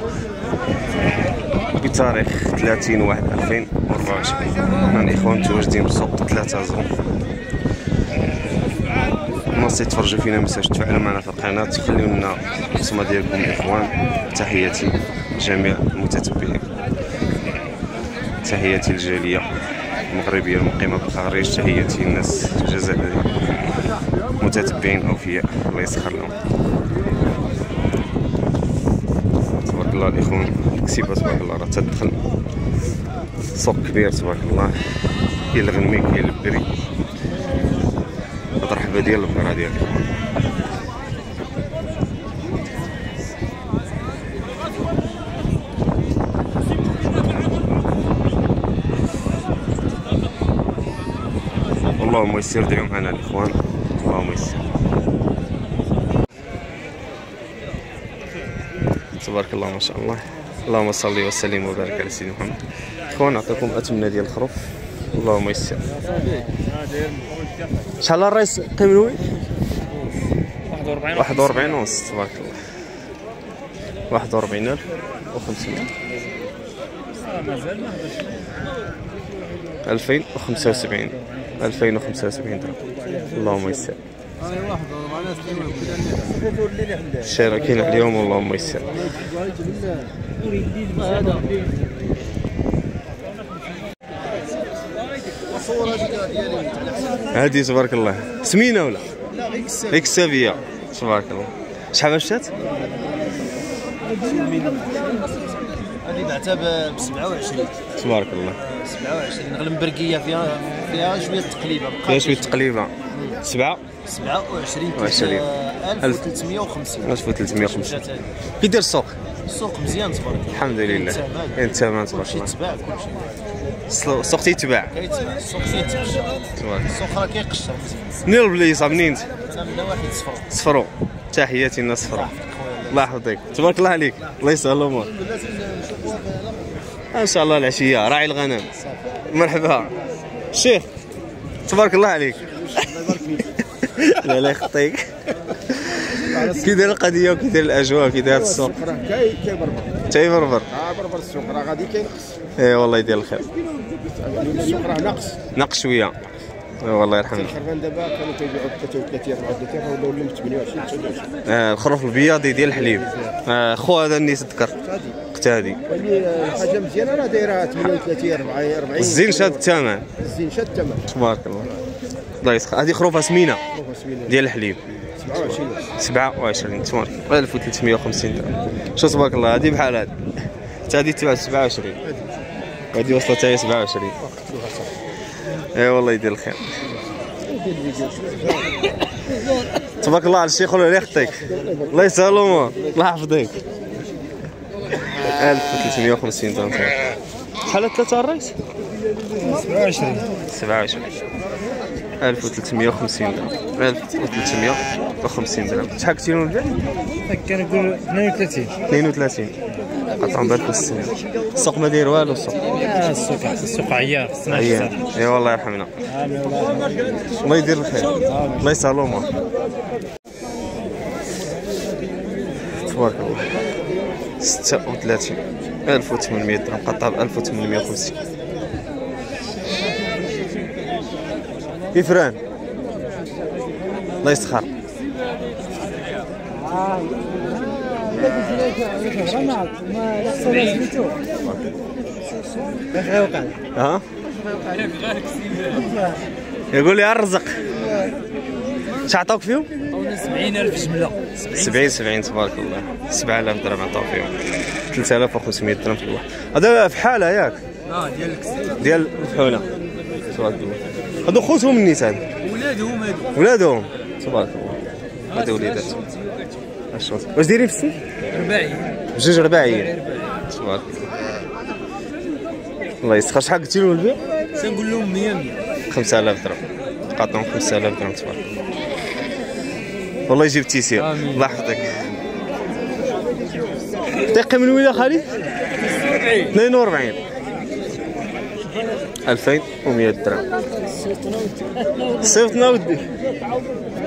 بتاريخ 30/1/2024. هنا الاخوان متواجدين بسوق 3 زون. الناس تتفرجوا فينا متنساوش تفاعلوا معنا في القناه، تخليو لنا البصمه ديالكم الاخوان. تحياتي لجميع المتتبعين، تحياتي للجاليه المغربيه المقيمه بالخارج، تحياتي للناس الجزائريين متتبعين اوفياء، الله يسخر لهم. تبارك الله الاخوان، الكسيبه تبارك الله راه تدخل سوق كبير تبارك الله، كاين الغنمي كاين البري، مرحبا ديال البقره ديال الاخوان. اللهم يسر، دعوا معنا الاخوان، اللهم يسر. تبارك الله ما شاء الله، اللهم صل وسلم وبارك على سيدنا محمد. اخوان نعطيكم اثمنه ديال الخروف، اللهم يسر. شحال الرئيس قيملوي؟ 41 ونص تبارك الله، 41,500. 2075 درهم، اللهم يسر. الشراكين عليهم، اللهم يسر. هادي تبارك الله سمينه ولا؟ لا اكسافيه تبارك الله. شحال مشات؟ هذه بعتها ب 27 تبارك الله. 27 غير مبرقيه، فيها شويه تقليبه، فيها شويه تقليبه. 27 1350. 1350. كي داير السوق؟ السوق مزيان تبارك الله، الحمد لله. كاين الثمن تبارك الله، تيتباع كلشي. السوق تيتباع، السوق تيتمشى، السوق راه كيقشر مزيان. منين البليصه؟ منين انت؟ انا من نواحي صفرو. تحياتي للناس صفرو، الله يحفظك. تبارك الله عليك، الله يسهل الامور. ان شاء الله العشيه راعي الغنم. مرحبا الشيخ، تبارك الله عليك. لا لا يخطيك. كي داير القضيه وكي داير الاجواء وكي داير السوق؟ تيبربر. بربر السوق راه غادي كينقص. اي والله يدير الخير. السوق راه نقص شويه. والله يرحمنا. الخرفان دابا كانوا كيبيعوا ب 33 34 ولاو لهم 28 29. الخروف البياضي ديال الحليب. خو هذا النيس ذكر قتادي. الحاجه مزيانه راه دايره 38 40. الزين شاد الثمن. الزين شاد الثمن تبارك الله. الله يسخر. هذه خروفه سمينه ديال الحليب. 27 تمارك 1350 درهم. شو تبارك الله. هذه بحال هذه حتى هذه تباع 27، وهذه وصلت حتى هي 27. اي والله يدير الخير. تبارك الله على الشيخ ولا يخطيك، الله يسهل الامور، الله يحفظك. 1350 درهم. شحال 3 الرئيس؟ 27 1350 درهم. 1350 درهم. شحال كنتي لهم البيع؟ كنقول 32 قطعهم ب 1600. السوق ما داير والو. السوق عيان. اي والله يرحمنا، الله يدير الخير، الله يسهل الامور. تبارك الله. 36,800 درهم، قطع ب 1850. إفران الله يسخر. ها يقول لي الرزق. اش عطاوك فيهم؟ 70,000 جمله. 70 تبارك الله. 7,000 درهم عطاو فيهم. 3500 درهم في الواحد. هذا في حاله ياك؟ ديال الفحوله تبارك الله. هادو خوتهم النساء، ولادهم تبارك الله. هادو وليداتهم. واش دايرين في السن؟ بجوج رباعيين تبارك الله. الله يسخر. شحال قلتي لهم البيع؟ تنقول لهم 100 5000 درهم. قاطعهم 5000 درهم تبارك الله. والله يجيب التيسير، الله يحفظك. دقيقة من وين خالد؟ 42 2100 درهم. صيفطنا ودي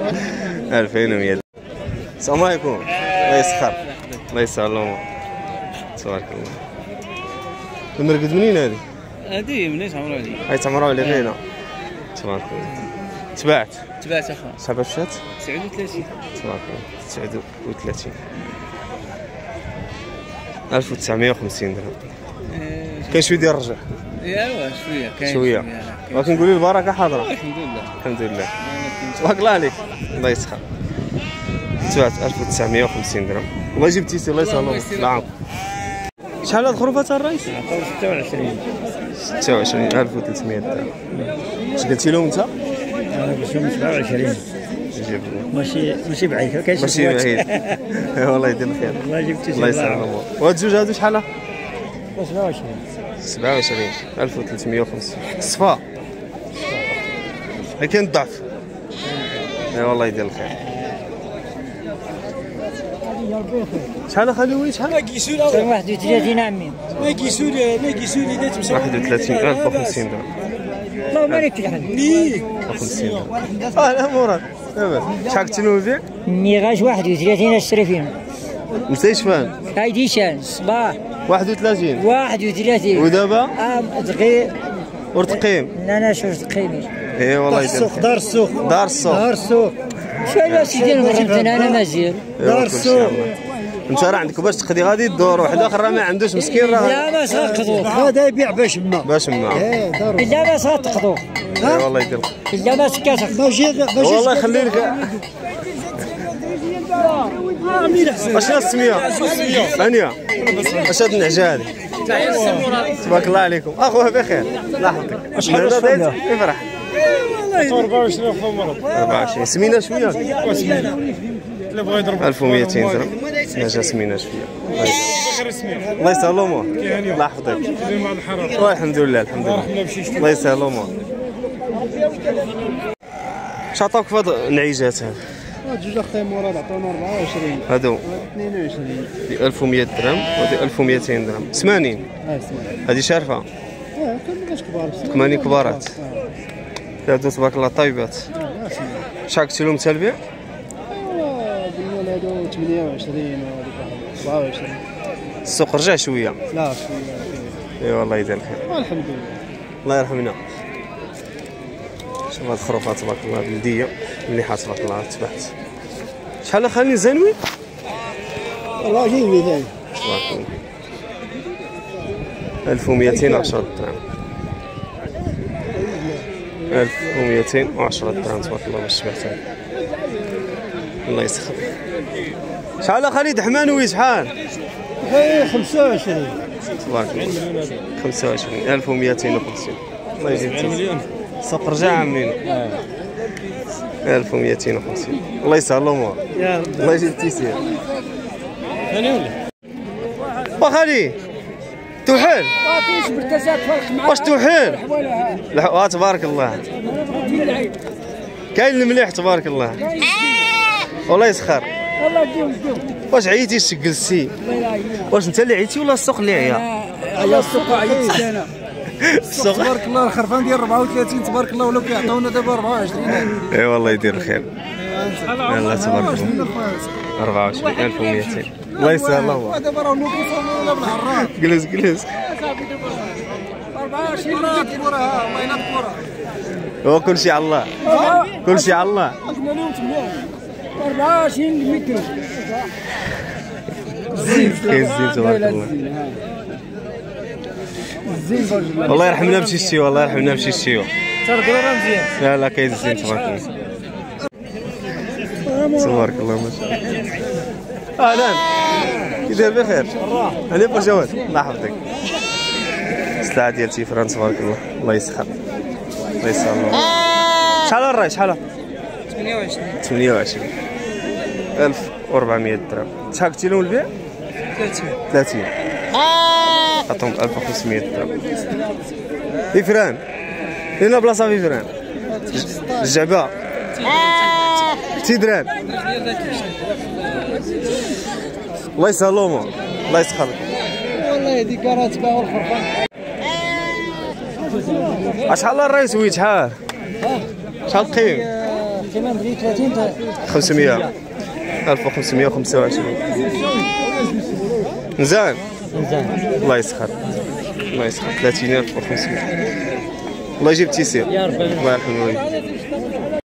2100. السلام عليكم، الله يسخر، الله يسهل الامور. تبارك الله. المرقد منين هذه؟ هذه منين تعمروا علي؟ هاي تعمروا على غينا. تبارك الله. تباعت اخا. صحابة شات؟ 39. تبارك الله. 39. 1950 درهم. كاين شويه ديال الرجع. ايوا شويه كاين شويه. ولكن قولي البركه حاضره. الحمد لله. الحمد لله. تبارك الله عليك. الله يسخر. تباعت 1950 درهم. والله جبتي سي الله يسهل. نعم. شحال هاد الخروفه تاع الرئيس؟ 26. 26300 درهم. اش قلتي لهم انت؟ انا قلت لهم 27. ماشي بعيد، كاين شي ماشي بعيد. والله يدير الخير. والله جبتي الله يسهل الامور. وهاد الجوج هادو شحال؟ 27. 27 1350. الصفا كاين الضعف. اي والله يدير الخير. شحال اخلي شحال؟ 31 عمي. 31050 درهم. اللهم بارك فيك حبيبي. 50 درهم. لا مراد لاباس. شحال كنتي نوفي؟ ميغاج 31 اشتري فيهم. مسيش فاهم. هايدي شان صباح 31 31. ودابا دقيق ورتقيم. لا شوف تقيمي. اي والله يدير الخير. دار السوق. دار السوق. شحال سيدي المرمتين انا مازال. دار السوق. انت راه عندك باش تقضي غادي الدور، واحد اخر راه ما عندوش مسكين راه. لا ما ساقطوك. هذا يبيع باش ما. لا ما ساقطوك. اي والله يدير الخير. لا ما سكاتك. والله يخلي لك. اشنو السميه؟ ثانيه. اش هاد النعجه هذه؟ تبارك الله عليكم. اخويا بخير. الله يحفظك. اشحال يفرح. 24 خمر. 24 سمينا شويه. 1200 درهم. نجا سمينا شويه. الله يسهل الامور. الله يحفظك. الحمد لله الحمد لله. الله يسهل الامور. اش عطاوك في هاد النعيجات هاد؟ جوج اخويا مراد عطاونا 24. هادو 22. 1100 درهم وهادي 1200 درهم. 80. هادي شارفه. كاين كبار. 80 كبارات. هادو تبارك الله طيبات. شحال كنتي لهم تلبيع؟ قلنا هادو 28 وهذيك 27. السوق رجع شويه. لا شويه. اي والله يدير الخير. الحمد لله. الله يرحمنا. شوف هاد الخروفات تبارك الله بلديه مليحه تبارك الله تبعت. شحال خليني زانوي؟ والله جاي مثال. تبارك الله. 1210 درهم. 1210 درهم تبارك الله باش تبعتها. الله يسخر. شحال خالد حمانوي شحال؟ 25. تبارك الله. 25 1250. الله يجزيك. السوق رجع عامين. 1250. الله يسهل الامور. الله يجزيك التيسير. وخالي توحل. واش توحل؟ لا تبارك الله. كاين المليح تبارك الله. والله يسخر. واش عييتي جلستي؟ واش انت اللي عييتي ولا السوق اللي عيا؟ السوق عييت انا. السوق تبارك الله الخرفان ديال 34 تبارك الله ولاو كيعطيونا دابا 24. اي والله يدير الخير. يلا تبارك الله. 24200. الله يسهل الله. دابا راه نوقفوا بالعراق. جلس. 24 كره الله ينظر. هو كل شيء على الله. كل شيء على الله. 24 متر. كاين الزين تبارك الله. والله يرحمنا بشي الشيوه. الله يرحمنا بشي الشيوه. مزيان. لا كاين الزين تبارك الله. تبارك الله ما شاء الله. اهلا كي داير بخير؟ هاني بجواد الله يحفظك. السلعه ديال تيفران تبارك الله. الله يسخر. الله يسهل الله. شحال الراي شحال؟ 28 1400 درهم. شحال قلتي لهم البيع؟ 30 عطهم 1500 درهم. فيفران فين بلاصه فيفران؟ الجعبه تيدران. الله يسهل الامور. الله يسخر. والله هذيك راه تباع الخرفان. شحال الرئيس ويت شحال؟ شحال القيم؟ كمان بدي 30 500 1525. مزيان الله يسخر الله يسخر. 30500 الله يجيب التيسير. يا ربي الله يرحم الوالدين.